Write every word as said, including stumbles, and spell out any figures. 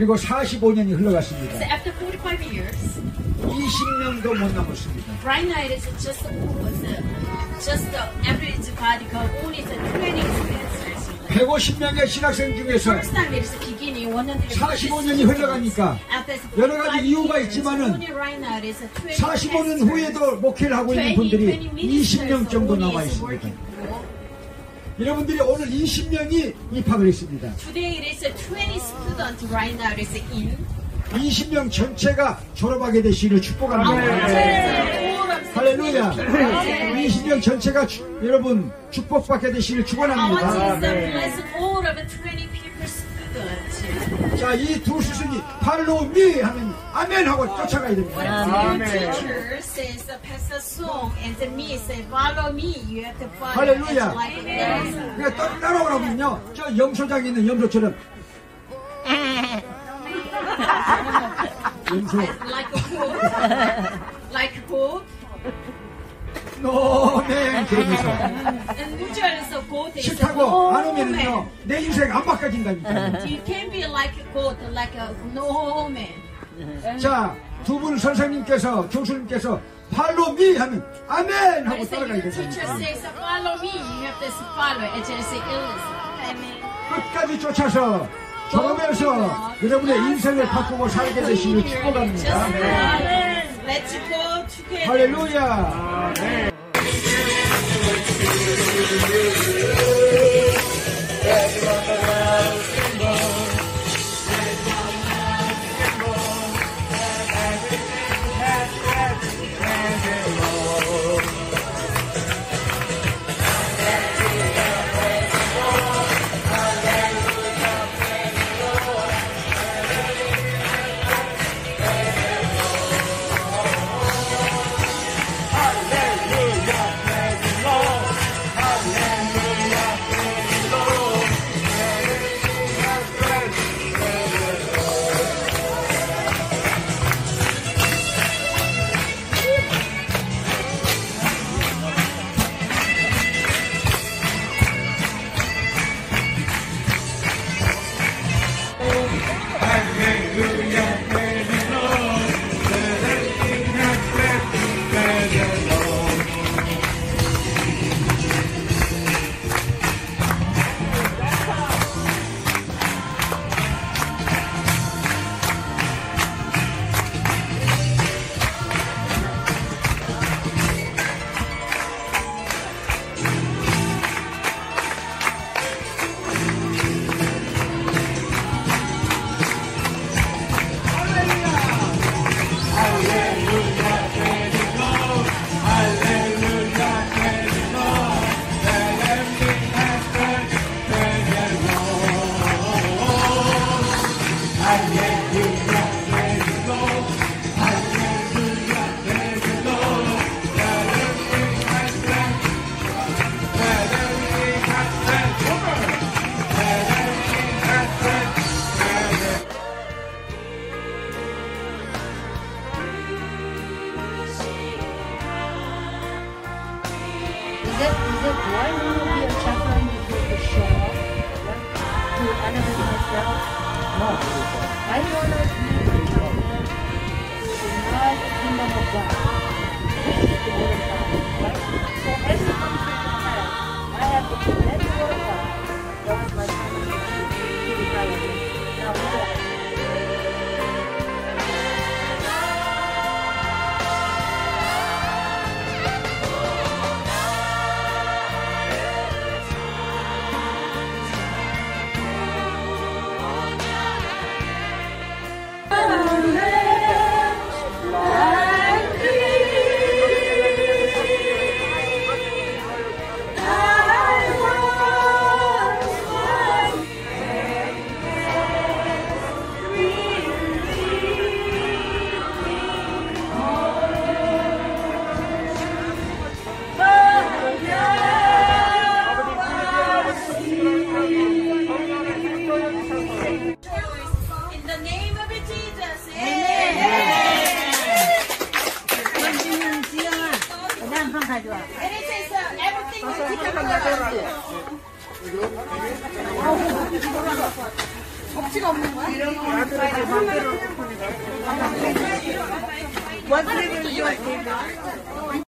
그리고 사십오 년이 흘러갔습니다. So after forty-five years, 이십 명도 못 남았습니다. right now it is just just the average body count only the twenty dispensers. 백오십 명의 신학생 중에서 First time it is beginning one hundred. 사십오 년이 흘러가니까 여러 가지 이유가 있지만은 사십오 년 후에도 목회를 하고 있는 분들이 이십 명 정도 남아 있습니다. 여러분들이 오늘 이십 명이 입학을 했습니다. Today it is twenty students right now is in. 이십 명 전체가 졸업하게 되시기를 축복합니다. 할렐루야. 이십 명 전체가 주, 여러분 축복받게 되시기를 축원합니다. 자, 이 두 스승이 팔로우 미 하면 아멘 하고 쫓아가야 됩니다. 할렐루야. 그러니까 따라오라면요, 저 염소장에 있는 염소처럼 염소. Like a goat. Like a goat. 노멘 그러면서 우주에서 goat. 싫다고 안 오면은요 내 인생 안 바꿔진다니까. You can be like a goat, like a no man. 자, 두 분 선생님께서 교수님께서 팔로우 미 하면 아멘 하고 따라가야 된다니까. 끝까지 쫓아서 졸업해서 여러분의 인생을 바꾸고 살게 되시길 축복합니다. 할렐루야. Is it, is it boy who will be a chaplain with the show to elevate myself? No. I want to be a chaplain to not the kingdom of God. This is the word of God, right? So every country in time, I have to let the word of God. That was my contribution to the Bible. Now, what? 가치가 없는 거야? What flavor is your favorite?